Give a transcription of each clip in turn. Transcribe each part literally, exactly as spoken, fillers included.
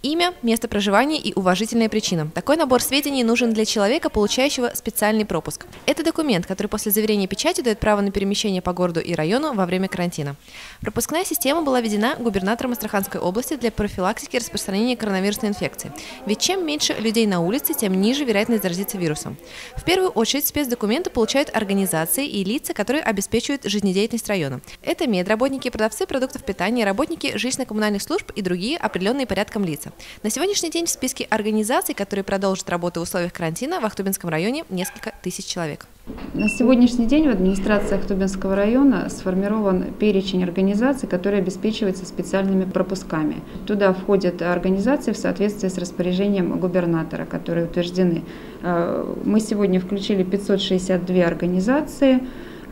Имя, место проживания и уважительная причина. Такой набор сведений нужен для человека, получающего специальный пропуск. Это документ, который после заверения печати дает право на перемещение по городу и району во время карантина. Пропускная система была введена губернатором Астраханской области для профилактики распространения коронавирусной инфекции. Ведь чем меньше людей на улице, тем ниже вероятность заразиться вирусом. В первую очередь спецдокументы получают организации и лица, которые обеспечивают жизнедеятельность района. Это медработники, продавцы продуктов питания, работники жилищно-коммунальных служб и другие определенные порядком лица. На сегодняшний день в списке организаций, которые продолжат работу в условиях карантина, в Ахтубинском районе несколько тысяч человек. На сегодняшний день в администрации Ахтубинского района сформирован перечень организаций, которые обеспечиваются специальными пропусками. Туда входят организации в соответствии с распоряжением губернатора, которые утверждены. Мы сегодня включили пятьсот шестьдесят две организации.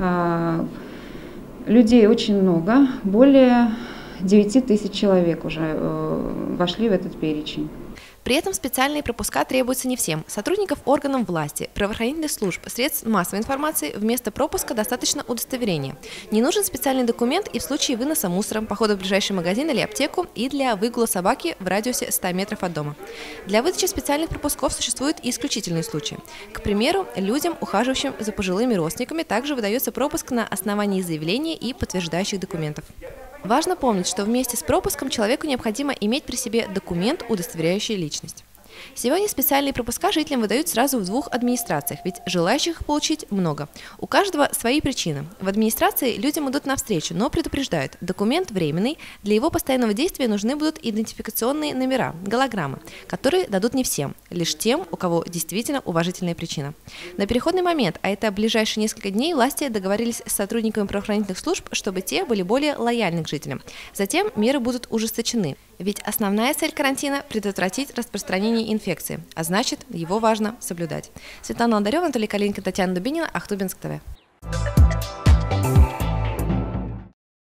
Людей очень много, более девяти тысяч человек уже э, вошли в этот перечень. При этом специальные пропуска требуются не всем. Сотрудников органов власти, правоохранительных служб, средств массовой информации вместо пропуска достаточно удостоверения. Не нужен специальный документ и в случае выноса мусора, похода в ближайший магазин или аптеку и для выгула собаки в радиусе ста метров от дома. Для выдачи специальных пропусков существуют и исключительные случаи. К примеру, людям, ухаживающим за пожилыми родственниками, также выдается пропуск на основании заявления и подтверждающих документов. Важно помнить, что вместе с пропуском человеку необходимо иметь при себе документ, удостоверяющий личность. Сегодня специальные пропуска жителям выдают сразу в двух администрациях, ведь желающих их получить много. У каждого свои причины. В администрации людям идут навстречу, но предупреждают, документ временный, для его постоянного действия нужны будут идентификационные номера, голограммы, которые дадут не всем, лишь тем, у кого действительно уважительная причина. На переходный момент, а это ближайшие несколько дней, власти договорились с сотрудниками правоохранительных служб, чтобы те были более лояльны к жителям. Затем меры будут ужесточены. Ведь основная цель карантина – предотвратить распространение инфекции, а значит, его важно соблюдать. Светлана Ладарева, Анатолий Калинкин, Татьяна Дубинина, Ахтубинск ТВ.